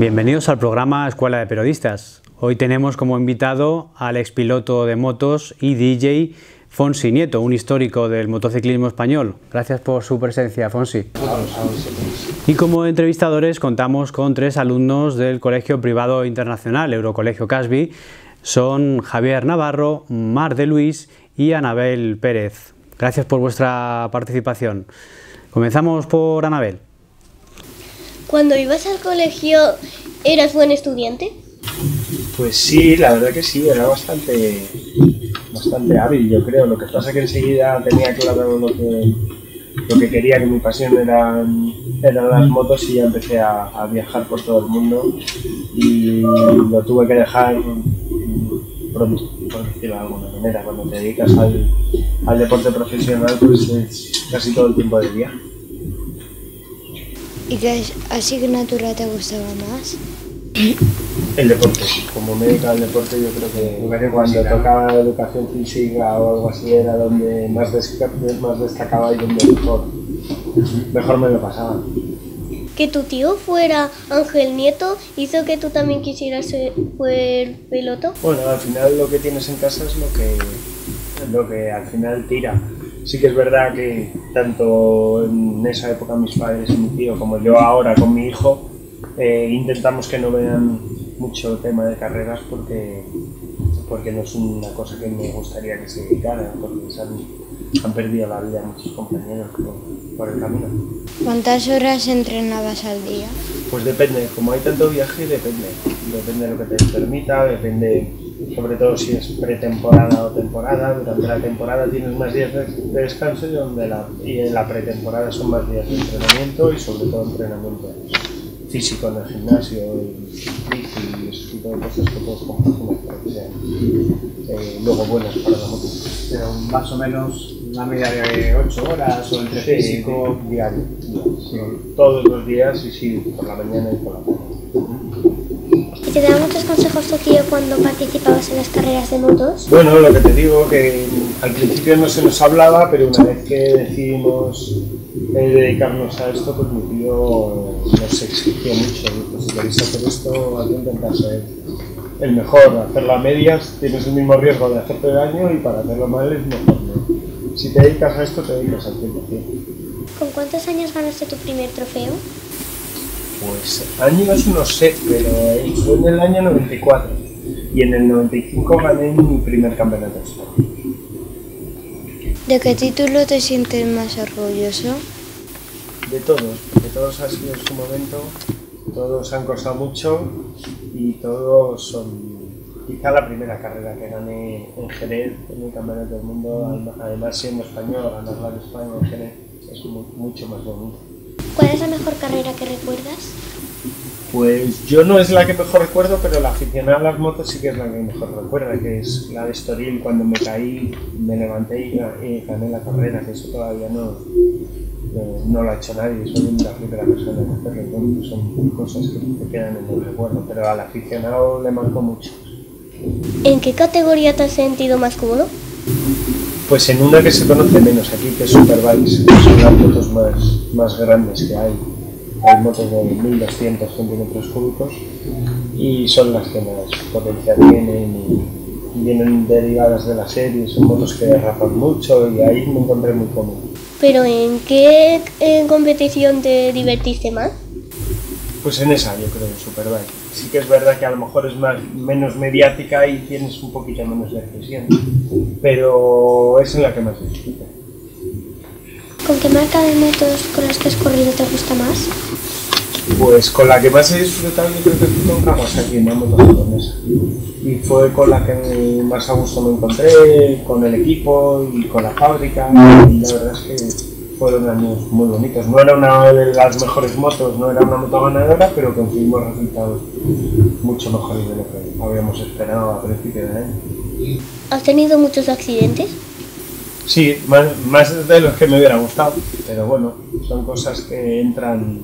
Bienvenidos al programa Escuela de Periodistas. Hoy tenemos como invitado al expiloto de motos y DJ Fonsi Nieto, un histórico del motociclismo español. Gracias por su presencia, Fonsi. Y como entrevistadores contamos con 3 alumnos del Colegio Privado Internacional Eurocolegio Casby. Son Javier Navarro, Mar de Luis y Anabel Pérez. Gracias por vuestra participación. Comenzamos por Anabel. Cuando ibas al colegio, ¿eras buen estudiante? Pues sí, la verdad que sí, era bastante hábil, yo creo. Lo que pasa es que enseguida tenía claro lo que quería, que mi pasión eran las motos, y ya empecé a viajar por todo el mundo y lo tuve que dejar pronto, por decirlo de alguna manera. Cuando te dedicas al deporte profesional, pues es casi todo el tiempo del día. ¿Y qué asignatura te gustaba más? El deporte. Como me dedicaba al deporte, yo creo que cuando tocaba educación física o algo así era donde más destacaba y donde mejor me lo pasaba. Que tu tío fuera Ángel Nieto hizo que tú también quisieras ser piloto. Bueno, al final lo que tienes en casa es lo que al final tira. Sí que es verdad que tanto en esa época mis padres y mi tío, como yo ahora con mi hijo, intentamos que no vean mucho tema de carreras porque no es una cosa que me gustaría que se dedicaran, porque han perdido la vida muchos compañeros por el camino. ¿Cuántas horas entrenabas al día? Pues depende, como hay tanto viaje, depende de lo que te permita, depende sobre todo si es pretemporada o temporada. Durante la temporada tienes más días de descanso y en la pretemporada son más días de entrenamiento, y sobre todo entrenamiento físico en el gimnasio y bici y ese tipo de cosas que puedes compaginar para que sean luego buenas para la moto. Pero más o menos una media de 8 horas o entre físico diario. Sí, todos los días, y sí, por la mañana y por la tarde. ¿Y te daba muchos consejos tu tío cuando participabas en las carreras de motos? Bueno, lo que te digo, que al principio no se nos hablaba, pero una vez que decidimos dedicarnos a esto, pues mi tío nos exigió mucho. Pues si queréis hacer esto, hay que intentar ser el mejor. Hacerlo a medias tienes el mismo riesgo de hacerte daño, y para hacerlo mal es mejor no. Si te dedicas a esto, te dedicas al 100%. ¿Con cuántos años ganaste tu primer trofeo? Pues años no sé, pero fue en el año 94, y en el 95 gané mi primer campeonato de España. ¿De qué título te sientes más orgulloso? De todos, porque todos han sido en su momento, todos han costado mucho y todos son... Quizá la primera carrera que gané en Jerez, en el Campeonato del Mundo, además siendo español, ganarla en España en Jerez es mucho más bonito. ¿Cuál es la mejor carrera que recuerdas? Pues yo no es la que mejor recuerdo, pero la aficionada a las motos sí que es la que mejor recuerda, que es la de Estoril. Cuando me caí, me levanté y gané la carrera, que eso todavía no lo ha hecho nadie, soy la primera persona en hacerlo. Bueno, pues son cosas que te quedan en el recuerdo, pero al aficionado le marcó mucho. ¿En qué categoría te has sentido más cómodo? Pues en una que se conoce menos aquí, que es Superbikes, que son las motos más grandes que hay. Hay motos de 1200 centímetros cúbicos y son las que más potencia tienen y vienen derivadas de la serie. Son motos que derrapan mucho, y ahí me encontré muy cómodo. ¿Pero en qué competición te divertiste más? Pues en esa, yo creo, en Superbike. Sí que es verdad que a lo mejor es menos mediática y tienes un poquito menos de presión, pero es en la que más disfruto. ¿Con qué marca de motos con las que has corrido te gusta más? Pues con la que más he disfrutado yo creo que fue con Kawasaki, en la moto japonesa. Y fue con la que más a gusto me encontré, con el equipo y con la fábrica. Y la verdad es que fueron años muy bonitos. No era una de las mejores motos, no era una moto ganadora, pero conseguimos resultados mucho mejores de lo que habíamos esperado a principio de año. ¿Has tenido muchos accidentes? Sí, más de los que me hubiera gustado, pero bueno, son cosas que entran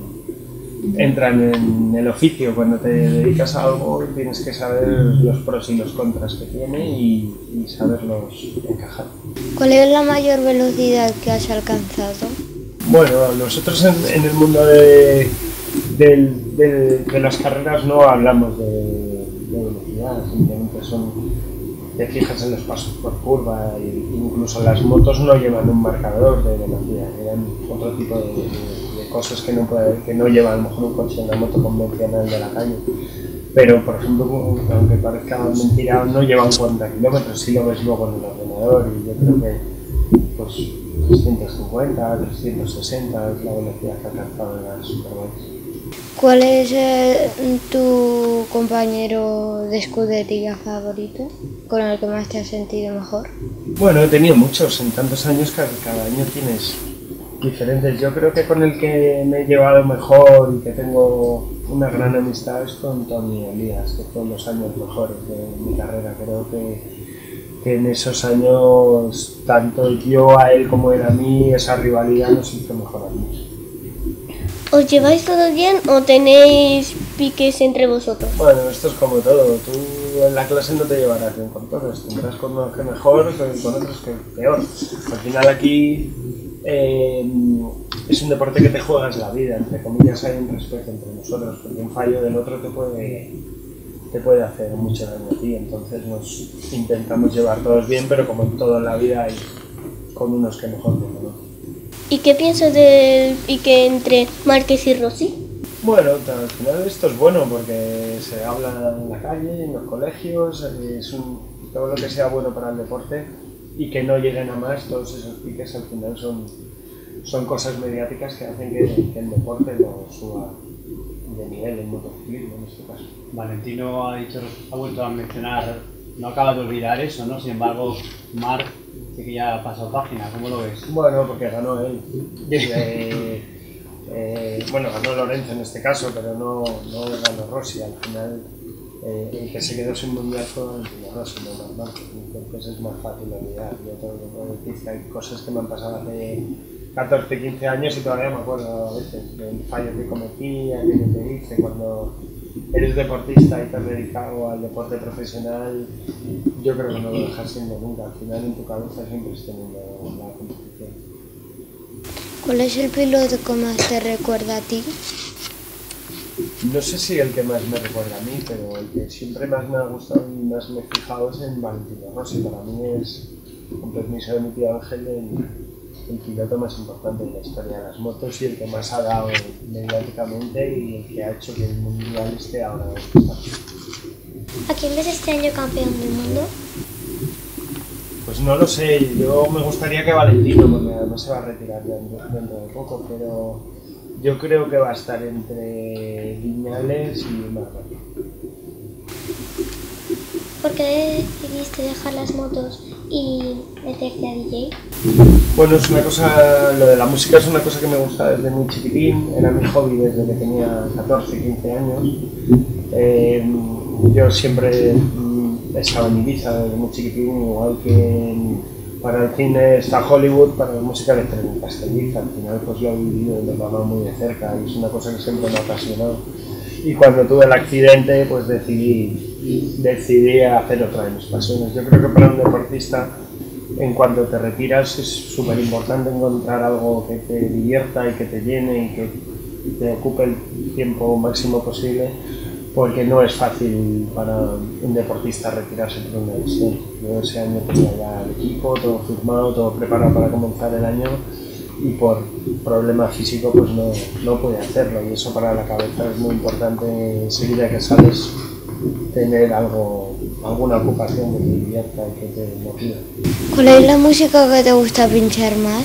en el oficio. Cuando te dedicas a algo tienes que saber los pros y los contras que tiene y saberlos encajar. ¿Cuál es la mayor velocidad que has alcanzado? Bueno, nosotros en el mundo de de las carreras no hablamos de velocidad, simplemente te fijas en los pasos por curva, e incluso las motos no llevan un marcador de velocidad, llevan otro tipo de cosas que no lleva a lo mejor un coche, una moto convencional de la calle. Pero, por ejemplo, aunque parezca mentira, no lleva un 40 kilómetros, sí lo ves luego en el ordenador, y yo creo que pues 350, 360 es la velocidad que ha alcanzado en las Superbikes. ¿Cuál es tu compañero de escudería favorito, con el que más te has sentido mejor? Bueno, he tenido muchos, en tantos años que cada año tienes diferentes. Yo creo que con el que me he llevado mejor y que tengo una gran amistad es con Tony Elías, que fueron los años mejores de mi carrera. Creo que en esos años, tanto yo a él como él a mí, esa rivalidad nos hizo mejor amigos. ¿Os lleváis todo bien o tenéis piques entre vosotros? Bueno, esto es como todo. Tú en la clase no te llevarás bien con todos. Tendrás con unos que mejor y con otros que peor. Al final aquí es un deporte que te juegas la vida. Entre comillas hay un respeto entre nosotros, porque un fallo del otro te puede hacer mucho daño a ti. Entonces nos intentamos llevar todos bien, pero como en toda la vida hay con unos que mejor que con otros. ¿Y qué piensas del pique entre Márquez y Rossi? Bueno, al final esto es bueno porque se habla en la calle, en los colegios, todo lo que sea bueno para el deporte y que no lleguen a más, todos esos piques al final son cosas mediáticas que hacen que el deporte lo suba de nivel en motociclismo en este caso. Valentino ha vuelto a mencionar, no acaba de olvidar eso, ¿no? Sin embargo, Marc sí que ya ha pasado página, ¿cómo lo ves? Bueno, porque ganó él. Bueno, ganó Lorenzo en este caso, pero no ganó Rossi. Al final, el que se quedó sin mundial fue Valentino Rossi, no Marc. Entonces es más fácil olvidar. Yo tengo que decir que hay cosas que me han pasado hace 14, 15 años y todavía me acuerdo a veces del fallo que cometí, aquello que hice cuando eres deportista y te has dedicado al deporte profesional. Yo creo que no lo dejas siendo nunca. Al final en tu cabeza siempre estás teniendo la competición. ¿Cuál es el piloto que más te recuerda a ti? No sé si el que más me recuerda a mí, pero el que siempre más me ha gustado y más me he fijado es en Valentino Rossi. Para mí es, con permiso de mi tío Ángel, el piloto más importante de la historia de las motos y el que más ha dado mediáticamente y el que ha hecho que el mundial esté ahora donde está. ¿A quién ves este año campeón del mundo? Pues no lo sé, yo me gustaría que Valentino, porque además se va a retirar dentro de poco, pero yo creo que va a estar entre Viñales y Marc. ¿Por qué decidiste dejar las motos y meterte a DJ? Bueno, es una cosa, lo de la música es una cosa que me gusta desde muy chiquitín, era mi hobby desde que tenía 14, 15 años. Yo siempre estaba en Ibiza desde muy chiquitín, igual que para el cine está Hollywood, para la música electrónica está Ibiza. Al final pues lo he vivido y lo he mamado muy de cerca y es una cosa que siempre me ha apasionado. Y cuando tuve el accidente pues decidí hacer otra de mis pasiones. Yo creo que para un deportista, en cuanto te retiras, es súper importante encontrar algo que te divierta y que te llene y que te ocupe el tiempo máximo posible, porque no es fácil para un deportista retirarse por una lesión. Yo ese año tenía ya el equipo, todo firmado, todo preparado para comenzar el año y por problema físico pues no pude hacerlo, y eso para la cabeza es muy importante enseguida que sales, tener alguna ocupación que te divierta y que te motive. ¿Cuál es la música que te gusta pinchar más?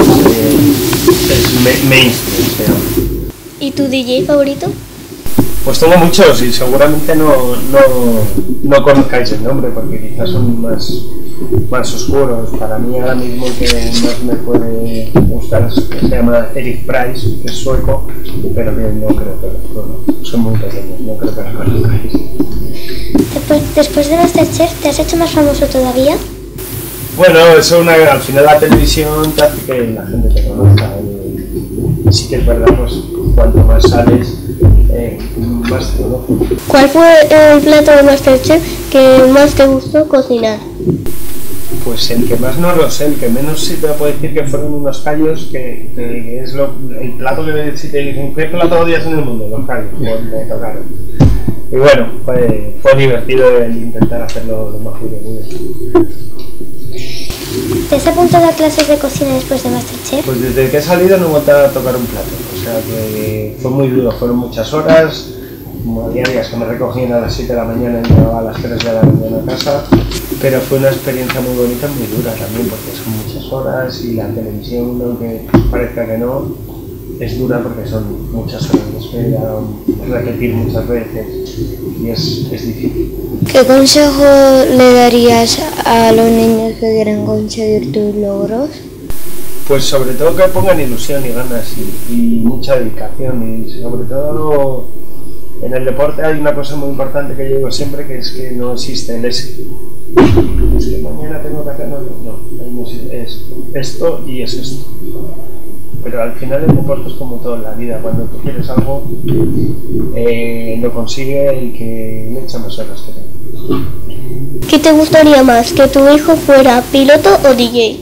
Es mainstream. ¿Y tu DJ favorito? Pues tengo muchos y seguramente no conozcáis el nombre porque quizás son más oscuros. Para mí ahora mismo el que más me puede gustar se llama Eric Price, que es sueco, pero que no creo que son muy pequeños, no creo que lo conozcáis. Después de Masterchef, ¿te has hecho más famoso todavía? Bueno, eso al final la televisión te hace que la gente te conozca. Y sí que es verdad, pues cuanto más sales, más te conocen. ¿Cuál fue el plato de Masterchef que más te gustó cocinar? Pues el que más no lo sé, el que menos sí te puedo decir que fueron unos callos, que es el plato que si te dicen, ¿qué plato odias en el mundo? Los callos, pues me tocaron. Y bueno, fue divertido el intentar hacerlo lo mejor que pude. ¿Te has apuntado a clases de cocina después de Masterchef? Pues desde que he salido no he vuelto a tocar un plato, o sea que fue muy duro, fueron muchas horas, había días que me recogían a las 7 de la mañana y llegaba a las 3 de la mañana a casa, pero fue una experiencia muy bonita, muy dura también, porque son muchas horas y la televisión, aunque parezca que no, es dura porque son muchas horas de espera, repetir muchas veces y es difícil. ¿Qué consejo le darías a los niños que quieren conseguir tus logros? Pues sobre todo que pongan ilusión y ganas y mucha dedicación, y sobre todo en el deporte hay una cosa muy importante que yo digo siempre, que es que no existe el ese. Es que mañana tengo que hacerlo, no existe, es esto y es esto. Pero al final el deporte es como todo en la vida, cuando tú quieres algo lo consigue el que le echa más horas que tú. ¿Qué te gustaría más, que tu hijo fuera piloto o DJ?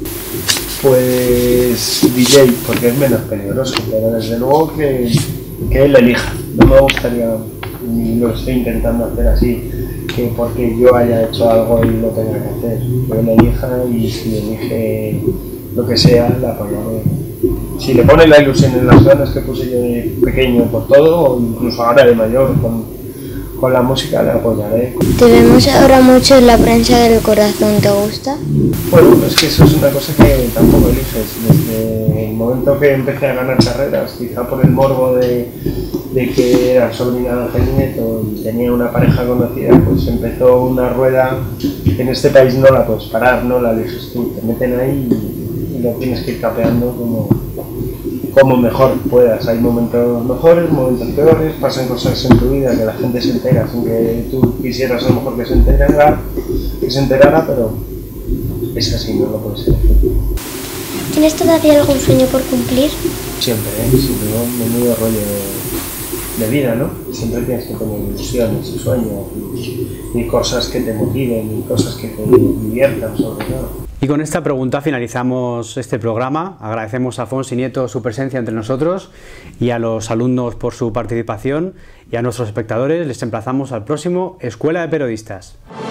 Pues DJ, porque es menos peligroso, pero desde luego que él elija. No me gustaría, ni lo estoy intentando hacer así, que porque yo haya hecho algo él lo tenga que hacer. Que él elija y si elige lo que sea, la apoyaré. Si le pone la ilusión en las ganas que puse yo de pequeño por todo, o incluso ahora de mayor con la música, le apoyaré. Te vemos ahora mucho en la prensa del corazón, ¿te gusta? Bueno, es que eso es una cosa que tampoco eliges. Desde el momento que empecé a ganar carreras, quizá por el morbo de que era sobrina de Ángel Nieto y tenía una pareja conocida, pues empezó una rueda que en este país no la puedes parar, no la eliges tú. Te meten ahí y lo tienes que ir capeando como mejor puedas. Hay momentos mejores, momentos peores, pasan cosas en tu vida que la gente se entera sin que tú quisieras a lo mejor que se enterara, pero es así, no lo puedes elegir. ¿Tienes todavía algún sueño por cumplir? Siempre, siempre, ¿no? Menudo rollo de vida, ¿no? Siempre tienes que tener ilusiones y sueños y cosas que te motiven y cosas que te diviertan sobre todo. Y con esta pregunta finalizamos este programa. Agradecemos a Fonsi Nieto su presencia entre nosotros y a los alumnos por su participación, y a nuestros espectadores les emplazamos al próximo Escuela de Periodistas.